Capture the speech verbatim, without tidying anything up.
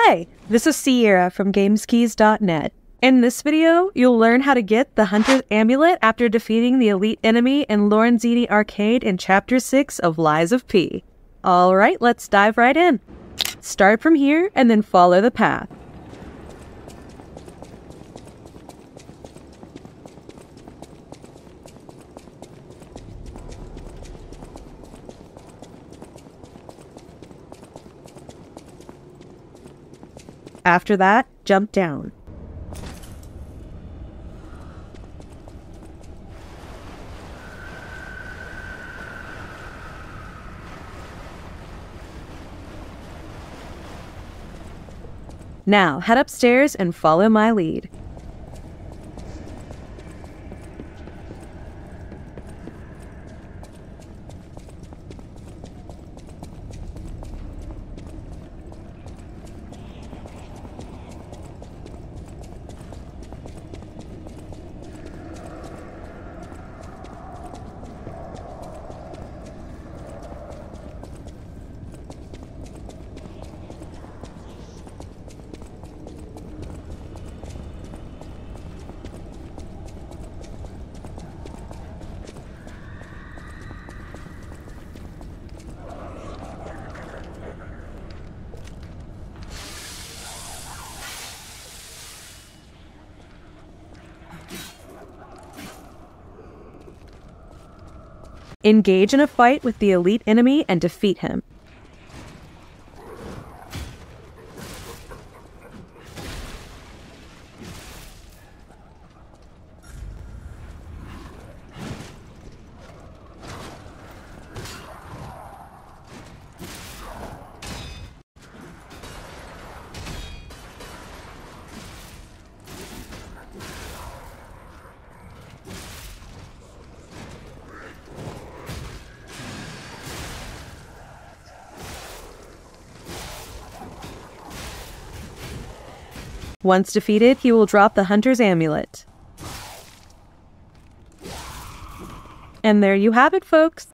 Hey, this is Sierra from gameskeys dot net. In this video, you'll learn how to get the Hunter's Amulet after defeating the elite enemy in Lorenzini Arcade in Chapter six of Lies of P. Alright, let's dive right in. Start from here and then follow the path. After that, jump down. Now, head upstairs and follow my lead. Engage in a fight with the elite enemy and defeat him. Once defeated, he will drop the Hunter's Amulet. And there you have it, folks.